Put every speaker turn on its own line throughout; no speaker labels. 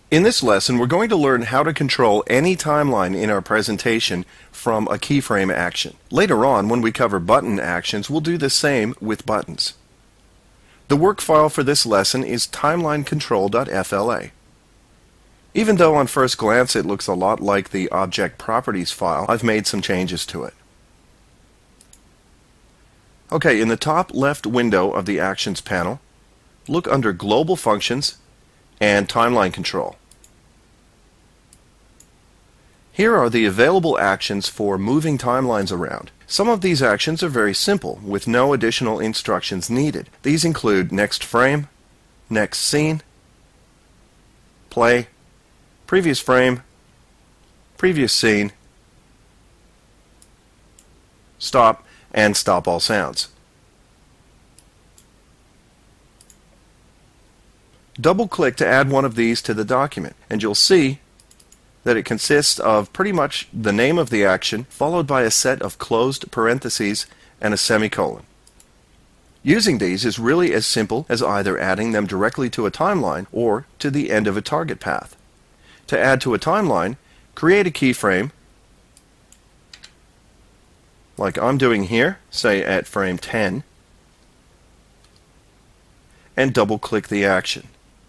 In this lesson, we're going to learn how to control any timeline in our presentation from a keyframe action. Later on, when we cover button actions, we'll do the same with buttons. The work file for this lesson is timelinecontrol.fla. Even though on first glance it looks a lot like the object properties file, I've made some changes to it. Okay, in the top left window of the Actions panel, look under Global Functions and Timeline Control. Here are the available actions for moving timelines around. Some of these actions are very simple, with no additional instructions needed. These include next frame, next scene, play, previous frame, previous scene, stop, and stop all sounds. Double-click to add one of these to the document, and you'll see that it consists of pretty much the name of the action followed by a set of closed parentheses and a semicolon. Using these is really as simple as either adding them directly to a timeline or to the end of a target path. To add to a timeline, create a keyframe like I'm doing here, say at frame 10, and double-click the action.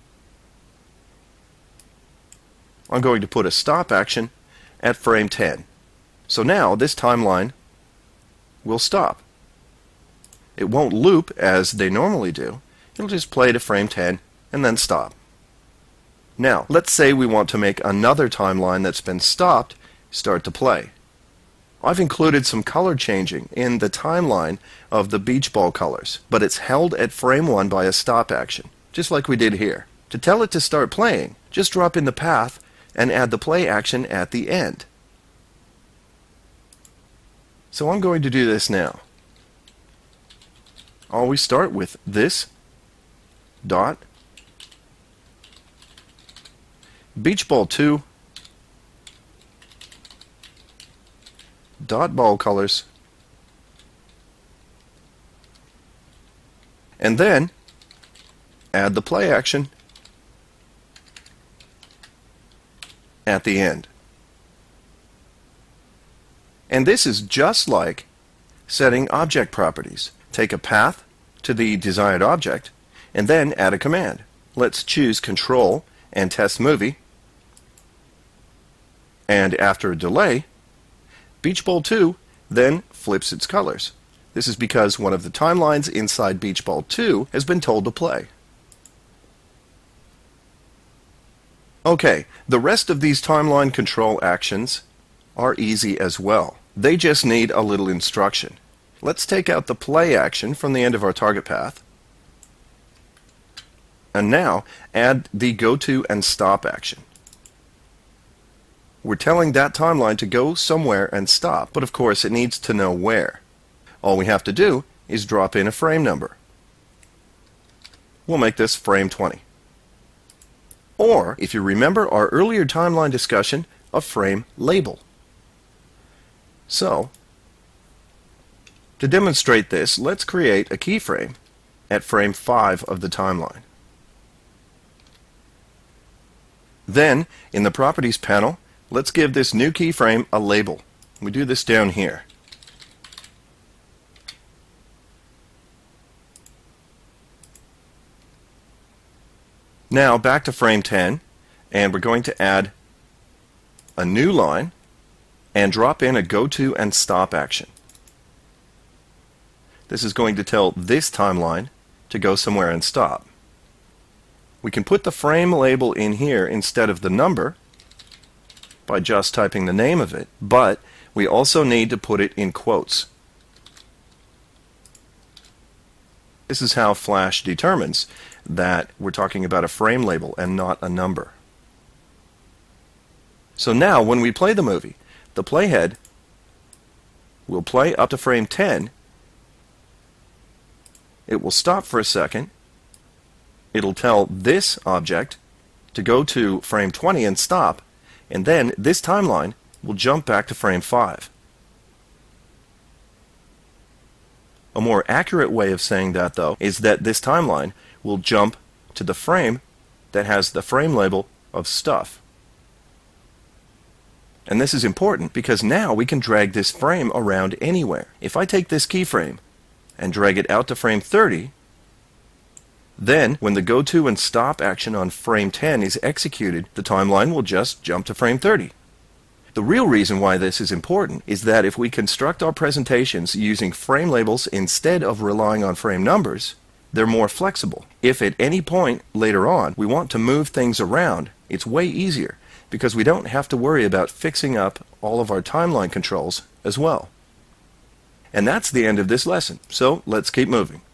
I'm going to put a stop action at frame 10. So now this timeline will stop. It won't loop as they normally do. It'll just play to frame 10 and then stop. Now, let's say we want to make another timeline that's been stopped start to play. I've included some color changing in the timeline of the beach ball colors, but it's held at frame 1 by a stop action, just like we did here. To tell it to start playing, just drop in the path and add the play action at the end. So I'm going to do this now. Always start with this dot beach ball 2 dot ball colors, and then add the play action at the end. And this is just like setting object properties. Take a path to the desired object and then add a command. Let's choose Control and Test Movie, and after a delay, Beach Ball 2 then flips its colors. This is because one of the timelines inside Beach Ball 2 has been told to play. Okay, the rest of these timeline control actions are easy as well. They just need a little instruction. Let's take out the play action from the end of our target path, and now add the go to and stop action. We're telling that timeline to go somewhere and stop, but of course it needs to know where. All we have to do is drop in a frame number. We'll make this frame 20. Or, if you remember our earlier timeline discussion, a frame label. So, to demonstrate this, let's create a keyframe at frame 5 of the timeline. Then, in the Properties panel, let's give this new keyframe a label. We do this down here. Now back to frame 10, and we're going to add a new line and drop in a go to and stop action. This is going to tell this timeline to go somewhere and stop. We can put the frame label in here instead of the number by just typing the name of it, but we also need to put it in quotes. This is how Flash determines that we're talking about a frame label and not a number. So now when we play the movie, the playhead will play up to frame 10. It will stop for a second. It'll tell this object to go to frame 20 and stop, and then this timeline will jump back to frame 5. A more accurate way of saying that, though, is that this timeline will jump to the frame that has the frame label of stuff. And this is important because now we can drag this frame around anywhere. If I take this keyframe and drag it out to frame 30, then when the go to and stop action on frame 10 is executed, the timeline will just jump to frame 30. The real reason why this is important is that if we construct our presentations using frame labels instead of relying on frame numbers, they're more flexible. If at any point later on we want to move things around, it's way easier because we don't have to worry about fixing up all of our timeline controls as well. And that's the end of this lesson, so let's keep moving.